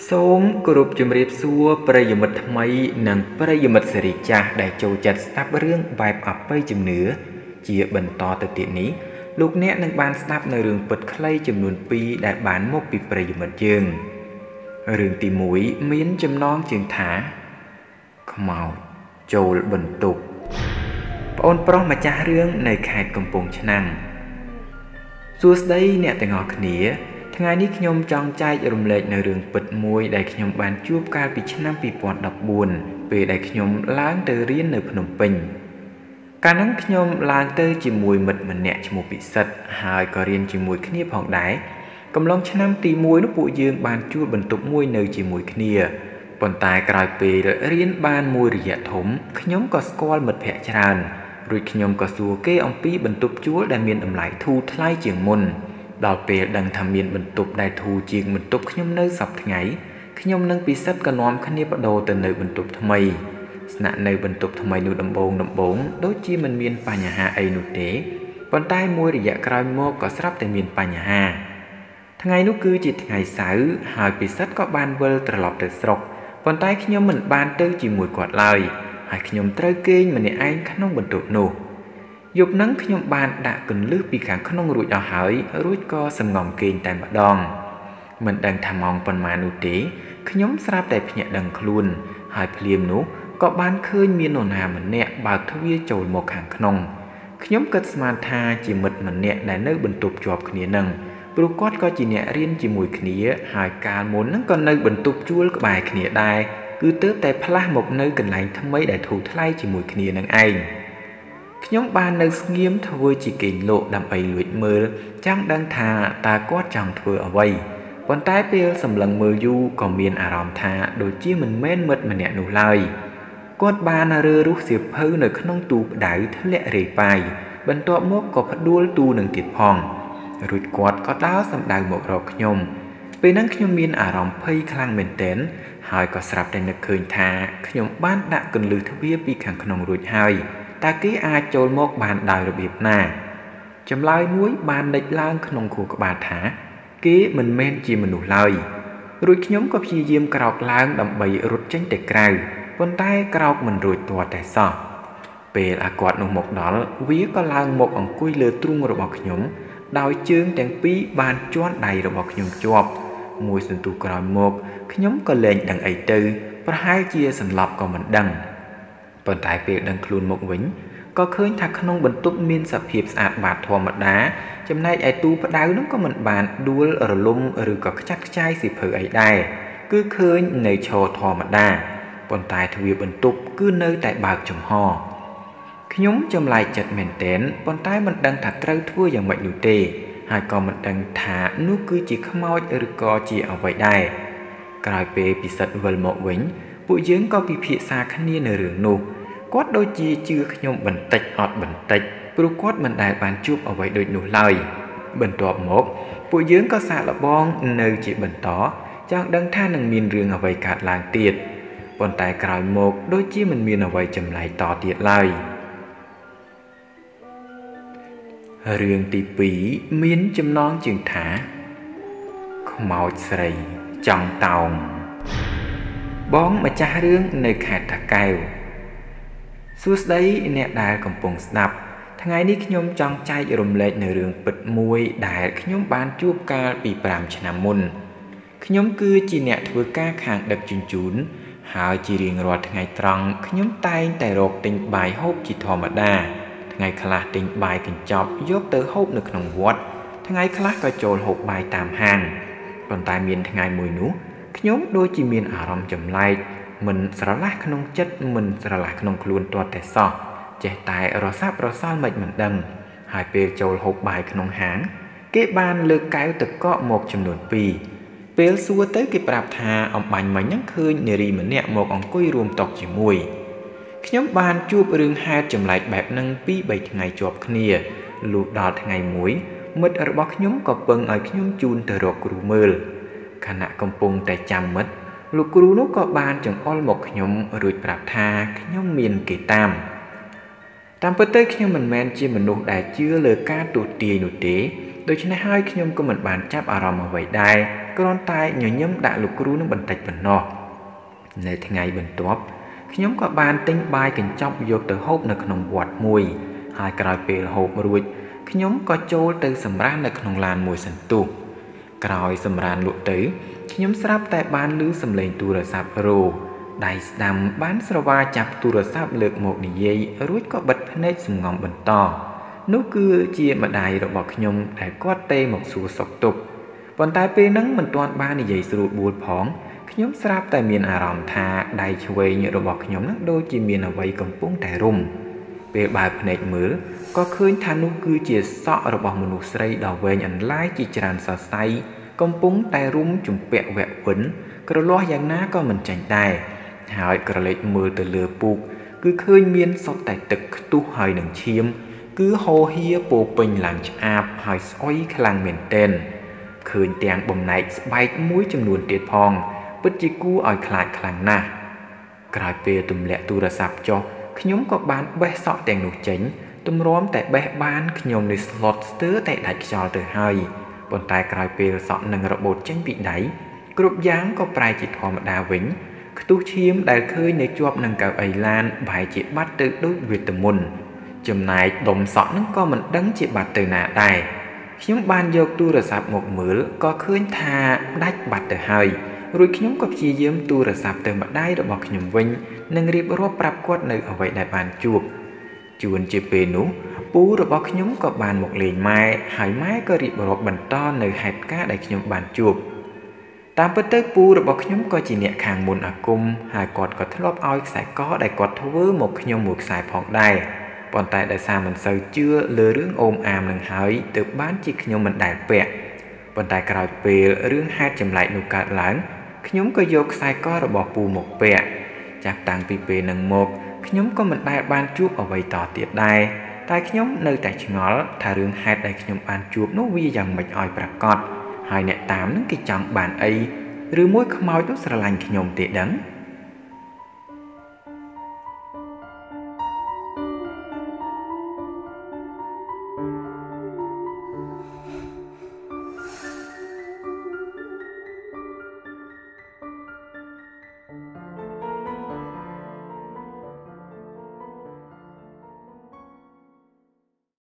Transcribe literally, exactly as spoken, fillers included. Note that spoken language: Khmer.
សូមគោរពជំរាបសួរប្រិយមិត្តថ្មីនិងប្រិយមិត្តសេរីចាស់ដែលចូលចិត្តស្ដាប់រឿងបែបអបិយជំនឿជាបន្តទៅទៀតនេះលោកអ្នកនឹងបានស្ដាប់នៅរឿងពិតខ្លីចំនួនពីរដែលបានមកពីប្រិយមិត្តយើងរឿងទីមួយមានចំណងជើងថាខ្មោចចូលបន្ទប់ប្អូនប្រុសម្ចាស់រឿងនៅខេត្តកំពង់ឆ្នាំងសួស្តីអ្នកទាំងអស់គ្នាថ្ងៃនេះខ្ញុំចង់ចែករំលែកនៅរឿងពិតមួយដែលខ្ញុំបានជួបកាលពីឆ្នាំពីរពាន់ដប់បួនពេលដែលខ្ញុំឡើងទៅរៀននៅភ្នំពេញកាលនោះខ្ញុំឡើងទៅជាមួយមិត្តម្នាក់ឈ្មោះពិសិដ្ឋហើយក៏រៀនជាមួយគ្នាផងដែរកំឡុងឆ្នាំទីមួយនោះពួកយើងបានជួលបន្ទប់មួយនៅជាមួយគ្នាប៉ុន្តែក្រោយពេលរៀនបានមួយរយៈធំខ្ញុំក៏ស្គាល់មិត្តភ័ក្តិច្រើនរួចខ្ញុំក៏សួរគេអំពីបន្ទប់ជួលដែលមានតម្លៃធូរថ្លៃជាងមុនដល់ពេលដឹងថាមានបន្ទប់ដែលធូរជាងបន្ទប់ខ្ញុំនៅសប្តាហ៍ថ្ងៃខ្ញុំនិងពិសិដ្ឋក៏នាំគ្នាបដូរទៅនៅបន្ទប់ថ្មីស្នាក់នៅបន្ទប់ថ្មីនោះដំបូងដំបូងដូចជាមិនមានបញ្ហាអីនោះទេប៉ុន្តែមួយរយៈក្រោយមកក៏ស្រាប់តែមានបញ្ហាថ្ងៃនោះគឺជាថ្ងៃសៅរ៍ហើយពិសិដ្ឋក៏បានវិលត្រឡប់ទៅស្រុកប៉ុន្តែខ្ញុំមិនបានទៅជាមួយគាត់ឡើយហើយខ្ញុំត្រូវគេងម្នាក់ឯងក្នុងបន្ទប់នោះយប់ហ្នឹងខ្ញុំបានដាក់កន្លឹះពីខាងក្នុងរួចអស់ហើយរួចក៏សម្ងំគេងតែម្ដងមិនដឹងថាម៉ោងប៉ុន្មាននោះទេខ្ញុំស្រាប់តែភ្ញាក់ដឹងខ្លួនហើយភ្លាមនោះក៏បានឃើញមាននរណាម្នាក់បើកទ្វារចូលមកខាងក្នុងខ្ញុំគិតស្មានថាជាមិត្តម្នាក់ដែលនៅបន្ទប់ជាប់គ្នានឹងព្រោះគាត់ក៏ជាអ្នករៀនជាមួយគ្នាហើយកាលមុនហ្នឹងក៏នៅបន្ទប់ជួលក្បែរគ្នាដែរគឺទើបតែផ្លាស់មកនៅកន្លែងថ្មីដែលធូរថ្លៃជាមួយគ្នានឹងឯងខ្ញុំបាននៅស្ងៀមធ្វើជាគេងលក់ដើម្បីលួចមើលចង់ដឹងថាតើគាត់ចង់ធ្វើអ្វីប៉ុន្តែពេលសម្លឹងមើលយូរក៏មានអារម្មណ៍ថាដូចជាមិនមែនមិត្តម្នាក់នោះឡើយគាត់បានរើរុះសៀវភៅនៅក្នុងទូផ្ដៅធ្លាក់រេប៉ាយបន្ទាប់មកក៏ផ្ដួលទូនឹងទៀតផងរួចគាត់ក៏ដើរសម្ដៅមករកខ្ញុំពេលហ្នឹងខ្ញុំមានអារម្មណ៍ភ័យខ្លាំងមែនទែនហើយក៏ស្រាប់តែនឹកឃើញថាខ្ញុំបានដាក់កន្លឹះទ្វារពីខាងក្នុងរួចហើយតើគេអាចចូលមកបានដោយរបៀបណាចម្លើយមួយបានលេចឡើងក្នុងខួរក្បាលថាគេមិនមែនជាមនុស្សឡើយរួចខ្ញុំក៏ព្យាយាមក្រោកឡើងដើម្បីរត់ចេញទៅក្រៅប៉ុន្តែក្រោកមិនរួចទាល់តែសោះពេលអាគាត់នោះមកដល់វាក៏ឡើងមកអង្គុយលើទ្រូងរបស់ខ្ញុំដោយជើងទាំងពីរបានជាន់ដៃរបស់ខ្ញុំជាប់មួយសន្ទុះក្រោយមកខ្ញុំក៏លែងដឹងអីទៅប្រហែលជាសន្លប់ក៏មិនដឹងប៉ុន្តែពេលដឹងខ្លួនមកវិញក៏ឃើញថាក្នុងបន្ទប់មានសភាពស្អាតបាតធម្មតាចំណែកឯទូផ្ដៅនោះក៏មិនបានដួលរលំឬក៏ខ្ចាត់ខ្ចាយសៀវភៅអីដែរគឺឃើញនៅឈរធម្មតាប៉ុន្តែទ្វារបន្ទប់គឺនៅតែបើកចំហខ្ញុំចម្លែកចិត្តមែនទែនប៉ុន្តែមិនដឹងថាត្រូវធ្វើយ៉ាងម៉េចនោះទេហើយក៏មិនដឹងថានោះគឺជាខ្មោចឬក៏ជាអ្វីដែរក្រោយពេលពិសិដ្ឋវិលមកវិញពួកយើងក៏ពិភាក្សាគ្នានៅរឿងនោះគាត់ដូចជាជឿខ្ញុំបន្តិចអត់បន្តិចព្រោះគាត់មិនដែលបានជួបអ្វីដូចនោះឡើយបន្ទាប់មកពួកយើងក៏សាកល្បងនៅជាបន្តចង់ដឹងថានឹងមានរឿងអ្វីកើតឡើងទៀតប៉ុន្តែក្រោយមកដូចជាមិនមានអ្វីចម្លែកតទៀតឡើយរឿងទីពីរមានចំណងជើងថាខ្មោចស្រីចង់តោងបងម្ចាស់រឿងនៅខេត្តតាកែវសួស្តីអ្នកដែលកំពុងស្ដាប់ថ្ងៃនេះខ្ញុំចង់ចែករំលែកនៅរឿងពិតមួយដែលខ្ញុំបានជួបកាលពីប្រាំឆ្នាំមុនខ្ញុំគឺជាអ្នកធ្វើការខាងដឹកជញ្ជូនហើយជារៀងរាល់ថ្ងៃត្រង់ខ្ញុំតែងតែរកទិញបាយហូបជាធម្មតាថ្ងៃខ្លះទិញបាយកញ្ចប់យកទៅហូបនៅក្នុងវត្តថ្ងៃខ្លះក៏ចូលហូបបាយតាមហាងប៉ុន្តែមានថ្ងៃមួយនោះខ្ញុំដូចជាមានអារម្មណ៍ចម្លែកមិនស្រឡះក្នុងចិត្តមិនស្រឡះក្នុងខ្លួនទាល់តែសោះចេះតែរសាប់រសល់មិនមិនដឹងហើយពេលចូលហូបបាយក្នុងហាងគេបានលើកកែវទឹកកកមកចំនួនពីរពេលសួរទៅគេប្រាប់ថាអំបញ្ញមិញហ្នឹងឃើញនារីម្នាក់មកអង្គុយរួមតុជាមួយខ្ញុំបានជួបរឿងហេតុចម្លែកបែបហ្នឹងពីរបីថ្ងៃជាប់គ្នាលុះដល់ថ្ងៃមួយមិត្តរបស់ខ្ញុំក៏ពឹងឲ្យខ្ញុំជូនទៅរកគ្រូមើលខណៈកំពុងតែចាំមិត្តលោកគ្រូនោះក៏បានចង្អុលមកខ្ញុំរួចប្រាប់ថាខ្ញុំមានគេតាមតាមពិតទៅខ្ញុំមិនមែនជាមនុស្សដែលជឿលើការទូទាយនោះទេដូច្នេះហើយខ្ញុំក៏មិនបានចាប់អារម្មណ៍អ្វីដែរក៏គ្រាន់តែញញឹមដាក់លោកគ្រូនឹងបន្តិចប៉ុណ្ណោះនៅថ្ងៃបន្ទាប់ខ្ញុំក៏បានទិញបាយកញ្ចប់យកទៅហូបនៅក្នុងវត្តមួយហើយក្រោយពេលហូបរួចខ្ញុំក៏ចូលទៅសម្រាកនៅក្នុងឡានមួយសន្ទុះក្រោយសម្រាកលក់ទៅខ្ញុំស្រាប់តែបានឮសំឡេងទូរស័ព្ទរោដៃស្ដាំបានស្រវាចាប់ទូរស័ព្ទលើកមកនិយាយរួចក៏បិទភ្នែកសម្ងំបន្តនោះគឺជាម្ដាយរបស់ខ្ញុំដែលគាត់ទេមកសួរសុខទុក្ខប៉ុន្តែពេលហ្នឹងមិនទាន់បាននិយាយស្រួលបួលផងខ្ញុំស្រាប់តែមានអារម្មណ៍ថាដៃឆ្វេងរបស់ខ្ញុំហ្នឹងដូចជាមានអ្វីកំពុងតែរុំពេលបើកភ្នែកមើលក៏ឃើញថានោះគឺជាសក់របស់មនុស្សស្រីដ៏វែងអន្លាយជាច្រើនសរសៃកំពុងតែរុំជំពាក់វៈវិនក្រលាស់យ៉ាងណាក៏មិនចាញ់ដែរហើយក្រឡេកមើលទៅលើពូកគឺឃើញមានសុទ្ធតែទឹកខ្ទុះហើយនឹងឈាមគឺហូរហៀពោពេញឡើងឆ្អាបហើយស្អុយខ្លាំងមែនទែនឃើញទាំងបំណែកស្បែកមួយចំនួនទៀតផងពិតជាគួរឲ្យខ្លាចខ្លាំងណាស់ក្រោយពេលទម្លាក់ទូរស័ព្ទចុះខ្ញុំក៏បានបេះសក់ទាំងនោះចេញទម្រាំតែបេះបានខ្ញុំនេះស្លុតស្ទើរតែដាច់ខ្យល់ទៅហើយប៉ុន្តែក្រោយពេលសក់នឹងរបូតចេញពីដៃគ្រប់យ៉ាងក៏ប្រែជាធម្មតាវិញខ្ទុះឈាមដែលឃើញនៅជាប់នឹងកៅអីឡានបែរជាបាត់ទៅដូចវេទមន្តចំណែកដុំសក់នឹងក៏មិនដឹងជាបាត់ទៅណាដែរខ្ញុំបានយកទូរស័ព្ទមកមើលក៏ឃើញថាដាច់បាត់ទៅហើយរួចខ្ញុំក៏ព្យាយាមទូរស័ព្ទទៅម្ដាយរបស់ខ្ញុំវិញនិងរៀបរាប់ប្រាប់គាត់នៅអ្វីដែលបានជួបជួនជាពេលនោះពូរបស់ខ្ញុំក៏បានមកលេងម៉ែហើយម៉ែក៏រៀបរាប់បន្តនៅហេតុការណ៍ដែលខ្ញុំបានជួបតាមពិតទៅពូរបស់ខ្ញុំក៏ជាអ្នកខាងមុនអាគមហើយគាត់ក៏ធ្លាប់ឲ្យខ្សែកដែលគាត់ធ្វើមកខ្ញុំមួយខ្សែផងដែរប៉ុន្តែដោយសារមិនសូវជឿលើរឿងអូមអាមនឹងហើយទើបបានជាខ្ញុំមិនដែលពាក់ប៉ុន្តែក្រោយពេលរឿងហេតុចម្លែកនោះកើតឡើងខ្ញុំក៏យកខ្សែករបស់ពូមកពាក់ចាប់តាំងពីពេលនឹងមកខ្ញុំក៏មិនដែលបានជួបអ្វីតទៀតដែរតែខ្ញុំនៅតែឆ្ងល់ថារឿងហេតុដែលខ្ញុំបានជួបនោះវាយ៉ាងម៉េចឲ្យប្រកបហើយអ្នកតាមនឹងគេចង់បានអីឬមួយខ្មោចនោះស្រឡាញ់ខ្ញុំទេដឹង